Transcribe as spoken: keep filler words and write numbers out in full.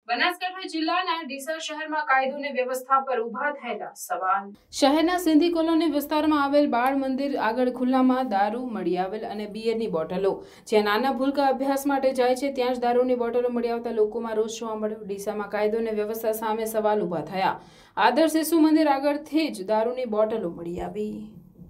બનાસકાંઠા જિલ્લાના ડીસા શહેરમાં કાયદો અને વ્યવસ્થા પર ઊભા થયેલા સવાલ। શહેરના સિંધી કોલોની વિસ્તારમાં આવેલ બાળ મંદિર આગળ ખુલ્લામાં દારૂ મળી આવેલ અને બિયરની બોટલો, જ્યાં નાના ભૂલકા અભ્યાસ માટે જાય છે ત્યાં જ દારૂની બોટલો મળી આવતા લોકોમાં રોષ જોવા મળ્યો। ડીસામાં કાયદો અને વ્યવસ્થા સામે સવાલ ઊભા થયા। આદર્શ શિશુ મંદિર આગળથી જ દારૂની બોટલો મળી આવી।